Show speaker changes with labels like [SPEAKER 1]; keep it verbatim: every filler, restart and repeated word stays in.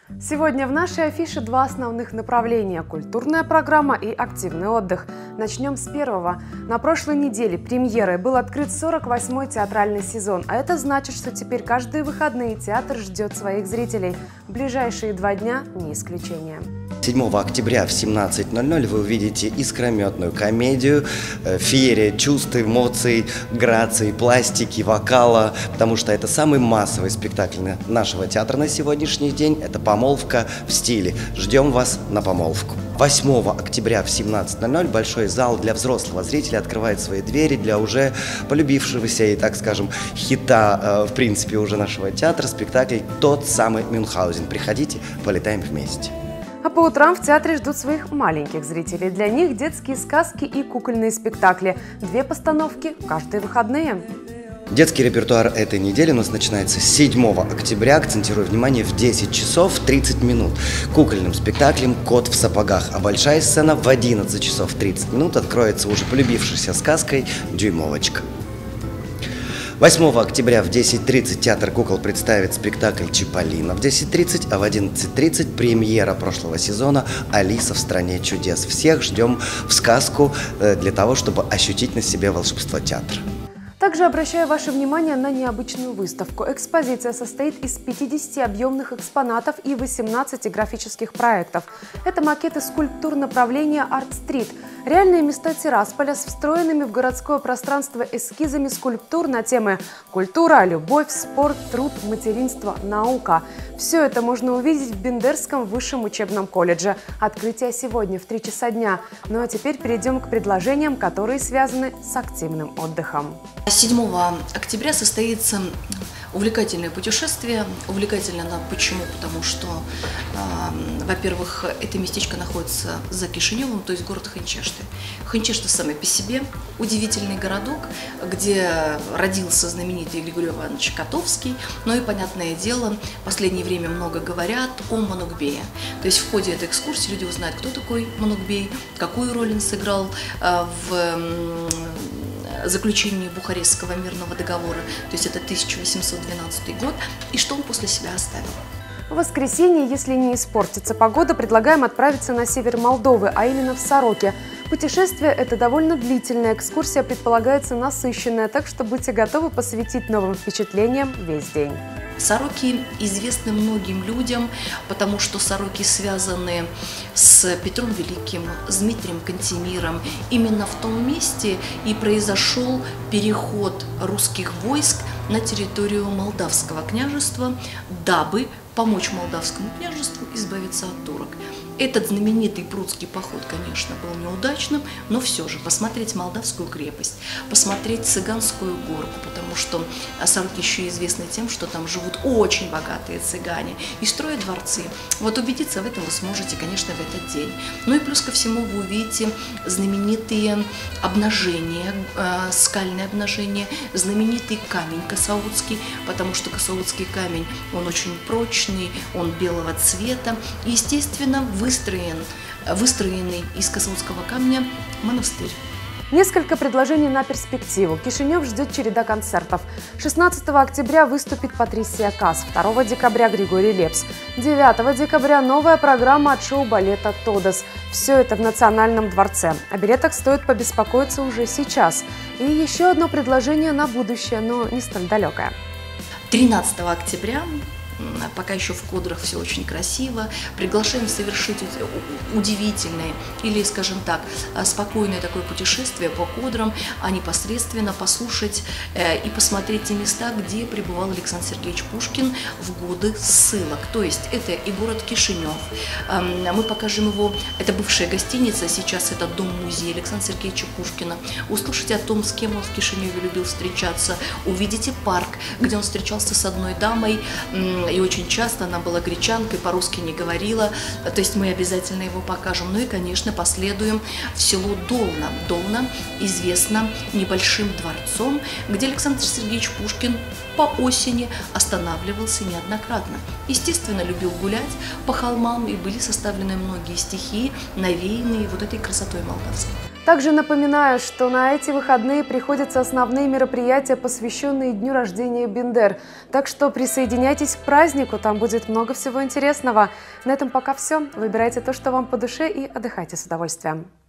[SPEAKER 1] Сегодня в нашей афише два основных направления – культурная программа и активный отдых. Начнем с первого. На прошлой неделе премьерой был открыт сорок восьмой театральный сезон, а это значит, что теперь каждые выходные театр ждет своих зрителей. В ближайшие два дня не исключение.
[SPEAKER 2] седьмого октября в семнадцать ноль ноль вы увидите искрометную комедию, феерия чувств, эмоций, грации, пластики, вокала, потому что это самый массовый спектакль нашего театра на сегодняшний день. Это «Помолвка в стиле». Ждем вас на помолвку. восьмого октября в семнадцать ноль ноль большой зал для взрослого зрителя открывает свои двери для уже полюбившегося и, так скажем, хита, в принципе, уже нашего театра, спектакль «Тот самый Мюнхгаузен». Приходите, полетаем вместе.
[SPEAKER 1] А по утрам в театре ждут своих маленьких зрителей. Для них детские сказки и кукольные спектакли. Две постановки каждые выходные.
[SPEAKER 2] Детский репертуар этой недели у нас начинается с седьмого октября, акцентирую внимание, в десять часов тридцать минут. Кукольным спектаклем «Кот в сапогах», а большая сцена в одиннадцать часов тридцать минут откроется уже полюбившейся сказкой «Дюймовочка». восьмого октября в десять тридцать театр кукол представит спектакль «Чиполлино» в десять тридцать, а в одиннадцать тридцать премьера прошлого сезона «Алиса в стране чудес». Всех ждем в сказку для того, чтобы ощутить на себе волшебство театра.
[SPEAKER 1] Также обращаю ваше внимание на необычную выставку. Экспозиция состоит из пятидесяти объемных экспонатов и восемнадцати графических проектов. Это макеты скульптур направления «Арт-стрит». Реальные места Тирасполя с встроенными в городское пространство эскизами скульптур на темы «Культура», «Любовь», «Спорт», «Труд», «Материнство», «Наука». Все это можно увидеть в Бендерском высшем учебном колледже. Открытие сегодня в три часа дня. Ну а теперь перейдем к предложениям, которые связаны с активным отдыхом.
[SPEAKER 3] седьмого октября состоится увлекательное путешествие. Увлекательно оно почему? Потому что, э, во-первых, это местечко находится за Кишиневым, то есть город Ханчешты. Ханчешты сами по себе удивительный городок, где родился знаменитый Григорий Иванович Котовский. Ну и, понятное дело, в последнее время много говорят о Манукбее. То есть в ходе этой экскурсии люди узнают, кто такой Манукбей, какую роль он сыграл э, в э, заключении Бухарестского мирного договора, то есть это тысяча восемьсот двенадцатый год, и что он после себя оставил.
[SPEAKER 1] В воскресенье, если не испортится погода, предлагаем отправиться на север Молдовы, а именно в Сороки. Путешествие – это довольно длительная экскурсия, предполагается насыщенная, так что будьте готовы посвятить новым впечатлениям весь день.
[SPEAKER 3] Сороки известны многим людям, потому что сороки связаны с Петром Великим, с Дмитрием Кантемиром. Именно в том месте и произошел переход русских войск на территорию Молдавского княжества, дабы помочь Молдавскому княжеству избавиться от турок. Этот знаменитый прудский поход, конечно, был неудачным, но все же посмотреть Молдавскую крепость, посмотреть Цыганскую горку, потому что Сороки еще известны тем, что там живут очень богатые цыгане и строят дворцы. Вот убедиться в этом вы сможете, конечно, в этот день. Ну и плюс ко всему вы увидите знаменитые обнажения, э, скальные обнажения, знаменитый камень косоутский, потому что косоутский камень, он очень прочный, он белого цвета, и, естественно, вы Выстроен, выстроенный из косоутского камня монастырь.
[SPEAKER 1] Несколько предложений на перспективу. Кишинев ждет череда концертов. шестнадцатого октября выступит Патрисия Кас, второго декабря Григорий Лепс, девятого декабря новая программа от шоу-балета «Тодос». Все это в Национальном дворце. О билетах стоит побеспокоиться уже сейчас. И еще одно предложение на будущее, но не столь далекое.
[SPEAKER 3] тринадцатого октября. Пока еще в кудрах все очень красиво. Приглашаем совершить удивительное или, скажем так, спокойное такое путешествие по кудрам, а непосредственно послушать и посмотреть те места, где пребывал Александр Сергеевич Пушкин в годы ссылок. То есть это и город Кишинев. Мы покажем его, это бывшая гостиница, сейчас это дом-музей Александра Сергеевича Пушкина. Услышите о том, с кем он в Кишиневе любил встречаться. Увидите парк, где он встречался с одной дамой, и очень часто она была гречанкой, по-русски не говорила, то есть мы обязательно его покажем. Ну и, конечно, последуем в село Долна. Долна известна небольшим дворцом, где Александр Сергеевич Пушкин по осени останавливался неоднократно. Естественно, любил гулять по холмам, и были составлены многие стихи, навеянные вот этой красотой молдавской.
[SPEAKER 1] Также напоминаю, что на эти выходные приходятся основные мероприятия, посвященные дню рождения Бендер. Так что присоединяйтесь к празднику, там будет много всего интересного. На этом пока все. Выбирайте то, что вам по душе, и отдыхайте с удовольствием.